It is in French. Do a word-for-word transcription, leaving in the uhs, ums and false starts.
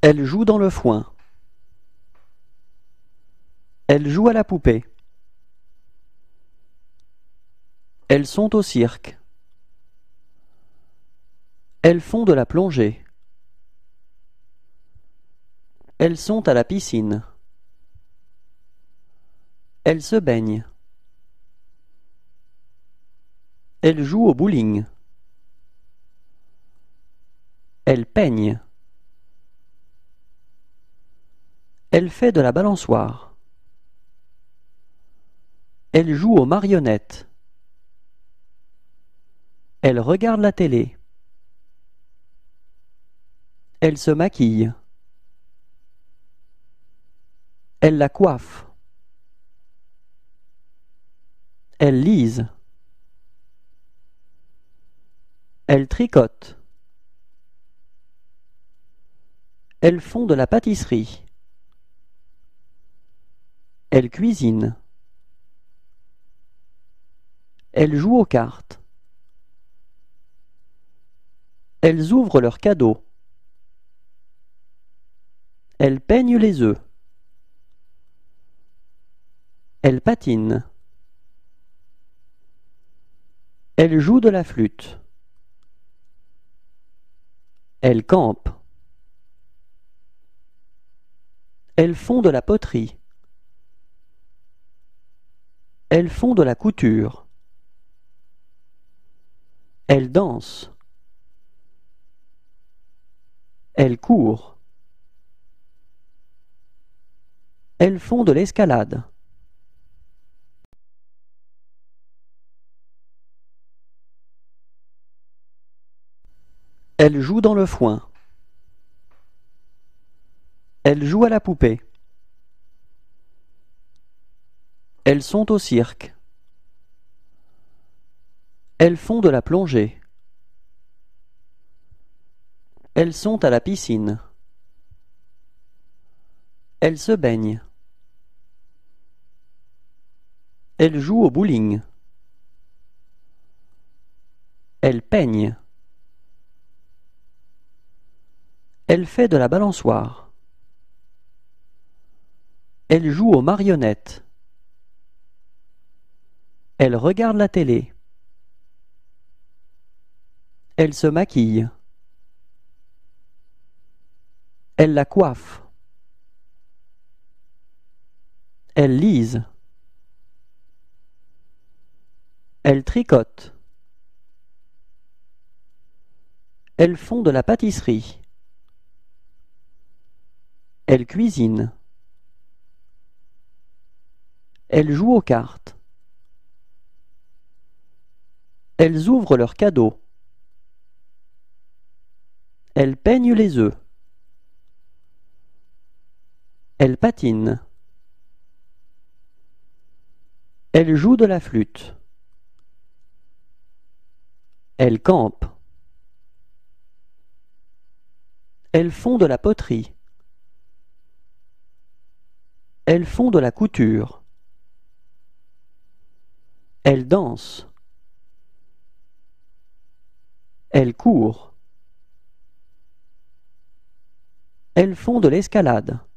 Elle joue dans le foin. Elle joue à la poupée. Elles sont au cirque. Elles font de la plongée. Elles sont à la piscine. Elles se baignent. Elles jouent au bowling. Elle peigne. Elle fait de la balançoire. Elle joue aux marionnettes. Elle regarde la télé. Elle se maquille. Elle la coiffe. Elle lise. Elle tricote. Elles font de la pâtisserie. Elles cuisinent. Elles jouent aux cartes. Elles ouvrent leurs cadeaux. Elles peignent les œufs. Elles patinent. Elles jouent de la flûte. Elles campent. Elles font de la poterie. Elles font de la couture. Elles dansent. Elles courent. Elles font de l'escalade. Elle joue dans le foin. Elle joue à la poupée. Elles sont au cirque. Elles font de la plongée. Elles sont à la piscine. Elles se baignent. Elles jouent au bowling. Elle peigne. Elle fait de la balançoire. Elle joue aux marionnettes. Elle regarde la télé. Elle se maquille. Elle la coiffe. Elle lise. Elle tricote. Elles font de la pâtisserie. Elles cuisinent. Elles jouent aux cartes. Elles ouvrent leurs cadeaux. Elles peignent les œufs. Elles patinent. Elles jouent de la flûte. Elles campent. Elles font de la poterie. Elles font de la couture. Elles dansent. Elles courent. Elles font de l'escalade.